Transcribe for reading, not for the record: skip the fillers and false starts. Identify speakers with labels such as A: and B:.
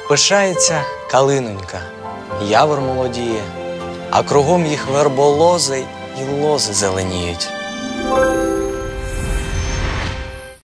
A: Пишається калинонька, явор молодіє, а кругом їх верболози й лози зеленіють.